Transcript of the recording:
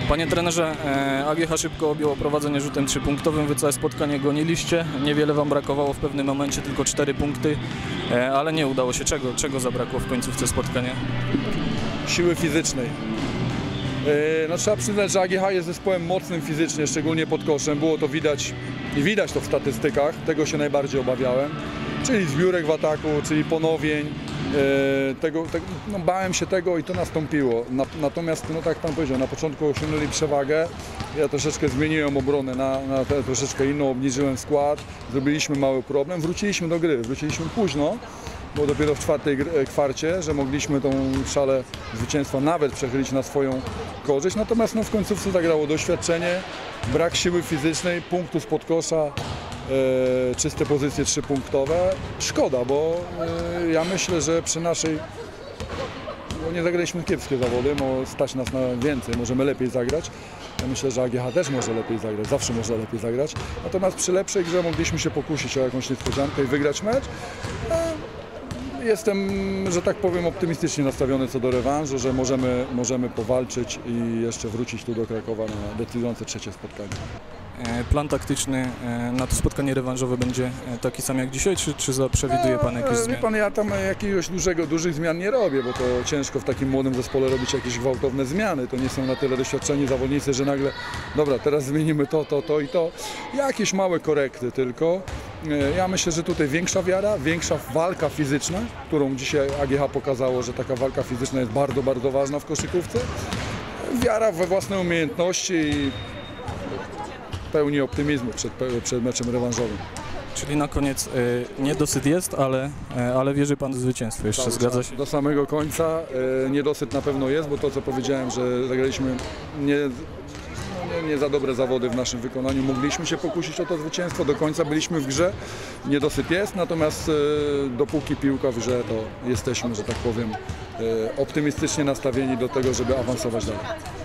Panie trenerze, AGH szybko objęło prowadzenie rzutem 3-punktowym, wy całe spotkanie goniliście, niewiele wam brakowało w pewnym momencie, tylko 4 punkty, ale nie udało się. Czego zabrakło w końcówce spotkania? Siły fizycznej. No, trzeba przyznać, że AGH jest zespołem mocnym fizycznie, szczególnie pod koszem. Było to widać i widać to w statystykach, tego się najbardziej obawiałem. Czyli zbiórek w ataku, czyli ponowień. No, bałem się tego i to nastąpiło. Natomiast, no, tak jak Pan powiedział, na początku osiągnęli przewagę. Ja troszeczkę zmieniłem obronę na troszeczkę inną, obniżyłem skład, zrobiliśmy mały problem, wróciliśmy do gry, wróciliśmy późno. Było dopiero w czwartej kwarcie, że mogliśmy tą szalę zwycięstwa nawet przechylić na swoją korzyść. Natomiast no, w końcówce zagrało doświadczenie, brak siły fizycznej, punktu spod kosza, czyste pozycje 3-punktowe. Szkoda, bo ja myślę, że przy naszej... No, nie zagraliśmy kiepskie zawody, stać nas na więcej, możemy lepiej zagrać. Ja myślę, że AGH też może lepiej zagrać, zawsze może lepiej zagrać. Natomiast przy lepszej grze mogliśmy się pokusić o jakąś niespodziankę i wygrać mecz. Jestem, że tak powiem, optymistycznie nastawiony co do rewanżu, że możemy powalczyć i jeszcze wrócić tu do Krakowa na decydujące trzecie spotkanie. Plan taktyczny na to spotkanie rewanżowe będzie taki sam jak dzisiaj, czy przewiduje Pan jakieś zmiany? Wie Pan, ja tam jakiegoś dużych zmian nie robię, bo to ciężko w takim młodym zespole robić jakieś gwałtowne zmiany. To nie są na tyle doświadczeni zawodnicy, że nagle, dobra, teraz zmienimy to i to. Jakieś małe korekty tylko. Ja myślę, że tutaj większa wiara, większa walka fizyczna, którą dzisiaj AGH pokazało, że taka walka fizyczna jest bardzo, bardzo ważna w koszykówce. Wiara we własne umiejętności i pełni optymizmu przed meczem rewanżowym. Czyli na koniec niedosyt jest, ale wierzy Pan w zwycięstwo jeszcze, zgadza się? Do samego końca niedosyt na pewno jest, bo to co powiedziałem, że zagraliśmy nie za dobre zawody w naszym wykonaniu, mogliśmy się pokusić o to zwycięstwo, do końca byliśmy w grze, niedosyt jest, natomiast dopóki piłka w grze, to jesteśmy, że tak powiem, optymistycznie nastawieni do tego, żeby awansować dalej.